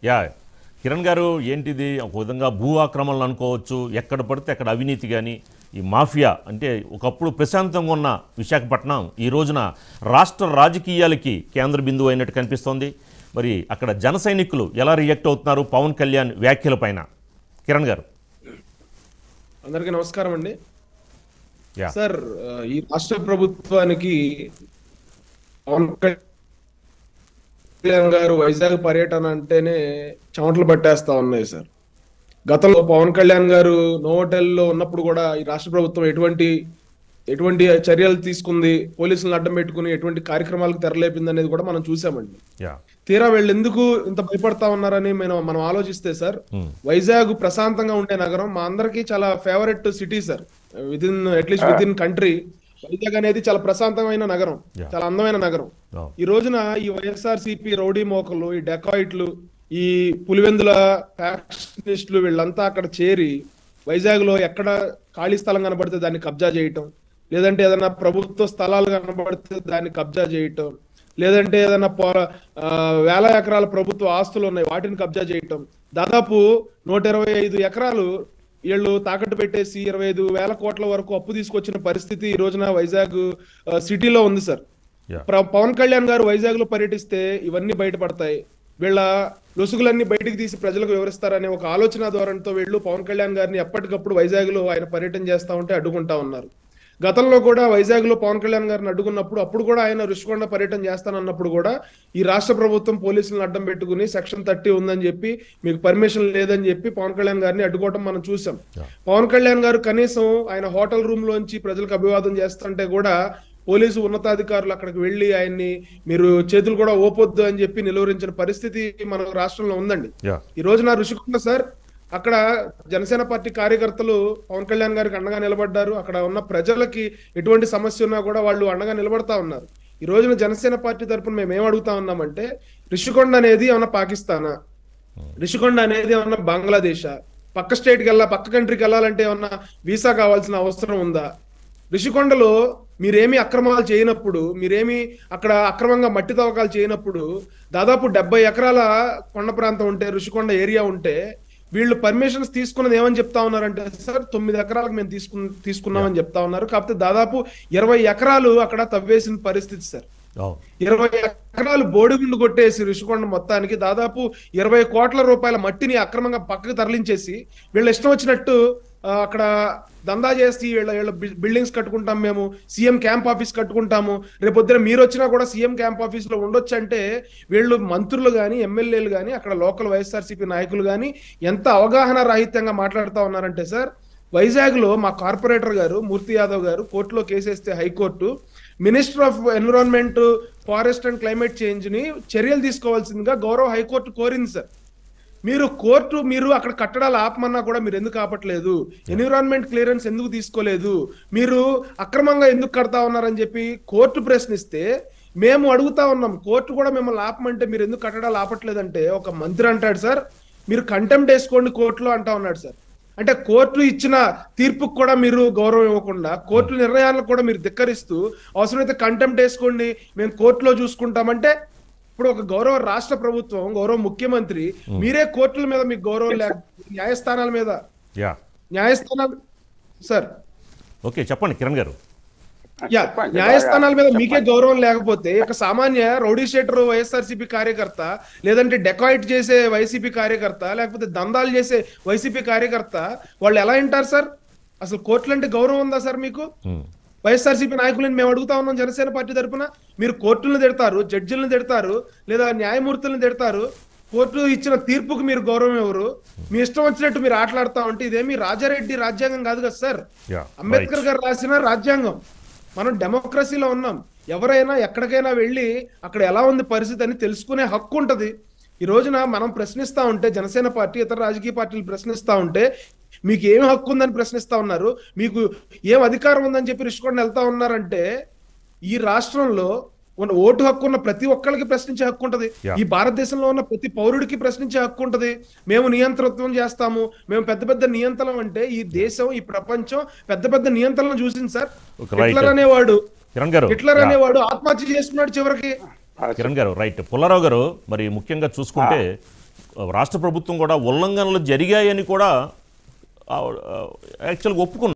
Yeah Kiran గారు, ఏంటిది ఒక విధంగా భూ ఆక్రమణలు అనుకోవచ్చు, ఎక్కడ పడితే అక్కడ అవినీతి కానీ ఈ మాఫియా అంటే ఒకప్పుడు ప్రశాంతంగా ఉన్న విశాఖపట్నం ఈ రోజున రాష్ట్ర రాజకీయాలకి కేంద్ర బిందువు అయినట్టు కనిపిస్తోంది. మరి అక్కడ జన సైనికులు ఎలా రియాక్ట్ అవుతున్నారు పవన్ కళ్యాణ్ వ్యాఖ్యల పైన? కిరణ్ గారు. అందరికీ నమస్కారం అండి. సార్, ఈ రాష్ట్ర ప్రభుత్వానికి పవన్ కళ్యాణ్ గారు వైజాగ్ పర్యటన అంటేనే చెమటలు పట్టేస్తా ఉన్నాయి సార్. గతంలో పవన్ కళ్యాణ్ గారు నోవోటెల్లో ఉన్నప్పుడు కూడా ఈ రాష్ట్ర ప్రభుత్వం ఎటువంటి చర్యలు తీసుకుంది, పోలీసులను అడ్డం పెట్టుకుని ఎటువంటి కార్యక్రమాలకు తెరలేపింది అనేది కూడా మనం చూసామండి. తీరా వీళ్ళు ఎందుకు ఇంత భయపడతా ఉన్నారని మనం ఆలోచిస్తే సార్, వైజాగ్ ప్రశాంతంగా ఉండే నగరం, మా అందరికి చాలా favourite city sir. At least within country Vizag అనేది చాలా ప్రశాంతమైన నగరం, చాలా అందమైన నగరం. ఈ రోజున ఈ వైఎస్ఆర్సీపీ రౌడీ మోకలు, ఈ డెకాయిట్లు, ఈ పులివెందుల ఫ్యాక్షనిస్టులు వీళ్ళంతా అక్కడ చేరి వైజాగ్ లో ఎక్కడ ఖాళీ స్థలం కనబడితే దాన్ని కబ్జా చేయటం, లేదంటే ఏదైనా ప్రభుత్వ స్థలాలు కనబడితే దాన్ని కబ్జా చేయటం, లేదంటే ఏదైనా వేల ఎకరాల ప్రభుత్వ ఆస్తులు ఉన్నాయి వాటిని కబ్జా చేయటం. దాదాపు 125 ఎకరాలు వీళ్ళు తాకట్టు పెట్టేసి 25,000 కోట్ల వరకు అప్పు తీసుకొచ్చిన పరిస్థితి ఈ రోజున వైజాగ్ సిటీలో ఉంది సార్. పవన్ కళ్యాణ్ గారు వైజాగ్ లో పర్యటిస్తే ఇవన్నీ బయటపడతాయి, వీళ్ళ లొసుగులన్నీ బయటికి తీసి ప్రజలకు వివరిస్తారనే ఒక ఆలోచన ధోరణితో వీళ్ళు పవన్ కళ్యాణ్ గారిని ఎప్పటికప్పుడు వైజాగ్ లో ఆయన పర్యటన చేస్తా ఉంటే అడ్డుకుంటా ఉన్నారు. గతంలో కూడా వైజాగ్ లో పవన్ కళ్యాణ్ గారిని అడ్డుకున్నప్పుడు, అప్పుడు కూడా ఆయన ఋషికొండ పర్యటన చేస్తానన్నప్పుడు కూడా ఈ రాష్ట్ర ప్రభుత్వం పోలీసులను అడ్డం పెట్టుకుని సెక్షన్ 30 ఉందని చెప్పి, మీకు పర్మిషన్ లేదని చెప్పి పవన్ కళ్యాణ్ గారిని అడ్డుకోవడం మనం చూసాం. పవన్ కళ్యాణ్ గారు కనీసం ఆయన హోటల్ రూమ్ లోంచి ప్రజలకు అభివాదం చేస్తుంటే కూడా పోలీసు ఉన్నతాధికారులు అక్కడికి వెళ్లి ఆయన్ని మీరు చేతులు కూడా ఓపొద్దు అని చెప్పి నిలువరించిన పరిస్థితి మన రాష్ట్రంలో ఉందండి. ఈ రోజున ఋషికొండ సార్, అక్కడ జనసేన పార్టీ కార్యకర్తలు పవన్ కళ్యాణ్ గారికి అండగా నిలబడ్డారు. అక్కడ ఉన్న ప్రజలకి ఎటువంటి సమస్య ఉన్నా కూడా వాళ్ళు అండగా నిలబడతా ఉన్నారు. ఈ రోజున జనసేన పార్టీ తరఫున మేము ఏం అడుగుతా ఉన్నామంటే, ఋషికొండ అనేది ఏమన్నా పాకిస్తానా, ఋషికొండ అనేది ఏమన్నా బంగ్లాదేశా, పక్క స్టేట్కి పక్క కంట్రీకి వెళ్ళాలంటే ఏమన్నా వీసా కావాల్సిన అవసరం ఉందా? ఋషికొండలో మీరేమి అక్రమాలు చేయనప్పుడు, మీరేమి అక్కడ అక్రమంగా మట్టి తవ్వకాలు చేయనప్పుడు, దాదాపు 70 ఎకరాల కొండ ప్రాంతం ఉంటే, ఋషికొండ ఏరియా ఉంటే, వీళ్ళు పర్మిషన్స్ తీసుకున్నది ఏమని చెప్తా ఉన్నారంటే సార్, 9 ఎకరాలకు మేము తీసుకున్నామని చెప్తా ఉన్నారు. కాకపోతే దాదాపు 20 ఎకరాలు అక్కడ తవ్వేసిన పరిస్థితి సార్. 20 ఎకరాలు బోడిగుండు కొట్టేసి ఋషికొండ మొత్తానికి దాదాపు 20 కోట్ల రూపాయల మట్టిని అక్రమంగా పక్కకు తరలించేసి వీళ్ళ ఇష్టం వచ్చినట్టు అక్కడ దందా చేసి వీళ్ళ బిల్డింగ్స్ కట్టుకుంటాం, మేము సీఎం క్యాంప్ ఆఫీస్ కట్టుకుంటాము, రేపొద్దున మీరు వచ్చినా కూడా సీఎం క్యాంప్ ఆఫీస్ లో ఉండొచ్చు అంటే వీళ్ళు మంత్రులు కానీ ఎమ్మెల్యేలు కానీ అక్కడ లోకల్ వైఎస్ఆర్సీపీ నాయకులు కానీ ఎంత అవగాహన రాహిత్యంగా మాట్లాడుతూ ఉన్నారంటే సార్, వైజాగ్ లో మా కార్పొరేటర్ గారు మూర్తి యాదవ్ గారు కోర్టులో కేసేస్తే high court minister of environment, forest and climate change ని చర్యలు తీసుకోవాల్సిందిగా గౌరవ హైకోర్టు కోరింది సార్. మీరు అక్కడ కట్టడాలు ఆపమన్నా కూడా మీరు ఎందుకు ఆపట్లేదు, ఎన్విరాన్మెంట్ క్లియరెన్స్ ఎందుకు తీసుకోలేదు, మీరు అక్రమంగా ఎందుకు కడతా ఉన్నారని చెప్పి కోర్టు ప్రశ్నిస్తే మేము అడుగుతా ఉన్నాం, కోర్టు కూడా మిమ్మల్ని ఆపమంటే మీరు ఎందుకు కట్టడాలు ఆపట్లేదంటే ఒక మంత్రి అంటాడు సార్, మీరు కంటెంప్ట్ వేసుకోండి కోర్టులో అంటా ఉన్నాడు సార్. అంటే కోర్టు ఇచ్చిన తీర్పుకు కూడా మీరు గౌరవం ఇవ్వకుండా, కోర్టు నిర్ణయాలను కూడా మీరు ధిక్కరిస్తూ అవసరమైతే కంటెంప్ట్ వేసుకోండి మేము కోర్టులో చూసుకుంటామంటే, ఇప్పుడు ఒక గౌరవ రాష్ట్ర ప్రభుత్వం, గౌరవ ముఖ్యమంత్రి, మీరే కోర్టుల మీద మీకు గౌరవం లేక, న్యాయస్థానాల మీద న్యాయస్థానాలు సార్ ఓకే చెప్పండి కిరణ్ గారు. న్యాయస్థానాల మీద మీకే గౌరవం లేకపోతే ఒక సామాన్య రౌడీ షీటర్ వైఎస్ఆర్సీపీ కార్యకర్త, లేదంటే డెకాయిట్ చేసే వైసీపీ కార్యకర్త, లేకపోతే దందాలు చేసే వైసీపీ కార్యకర్త వాళ్ళు ఎలా వింటారు సార్? అసలు కోర్టులు అంటే గౌరవం ఉందా సార్ మీకు? వైఎస్ఆర్సీపీ నాయకులను మేము అడుగుతా ఉన్నాం జనసేన పార్టీ తరఫున, మీరు కోర్టులను తిడతారు, జడ్జిలను తిడతారు, లేదా న్యాయమూర్తులను తిడతారు, కోర్టు ఇచ్చిన తీర్పుకు మీరు గౌరవం ఎవరు? మీ ఇష్టం వచ్చినట్టు మీరు ఆటలాడుతా ఉంటే ఇదేమి రాజారెడ్డి రాజ్యాంగం కాదు కదా సార్, అంబేద్కర్ గారు రాసిన రాజ్యాంగం. మనం డెమోక్రసీలో ఉన్నాం, ఎవరైనా ఎక్కడికైనా వెళ్ళి అక్కడ ఎలా ఉంది పరిస్థితి అని తెలుసుకునే హక్కు ఉంటది. ఈ రోజున మనం ప్రశ్నిస్తా ఉంటే, జనసేన పార్టీ ఇతర రాజకీయ పార్టీలు ప్రశ్నిస్తా ఉంటే మీకు ఏం హక్కు ఉందని ప్రశ్నిస్తా ఉన్నారు, మీకు ఏం అధికారం ఉందని చెప్పి రిషికొండ వెళ్తా ఉన్నారంటే, ఈ రాష్ట్రంలో ఉన్న ఓటు హక్కు ఉన్న ప్రతి ఒక్కరికి ప్రశ్నించే హక్కు ఉంటది, ఈ భారతదేశంలో ఉన్న ప్రతి పౌరుడికి ప్రశ్నించే హక్కు ఉంటది. మేము నియంతృత్వం చేస్తాము, మేము పెద్ద పెద్ద నియంత్రణ అంటే ఈ దేశం, ఈ ప్రపంచం పెద్ద పెద్ద నియంత్రణలు చూసింది సార్. హిట్లర్ అనేవాడు ఆత్మహత్య చేసుకున్నాడు చివరికి. కిరణ్ గారు రైట్. పుల్లారావు గారు, మరి ముఖ్యంగా చూసుకుంటే రాష్ట్ర ప్రభుత్వం కూడా ఉల్లంఘనలు జరిగాయని కూడా యాక్చువల్గా ఒప్పుకున్నారు.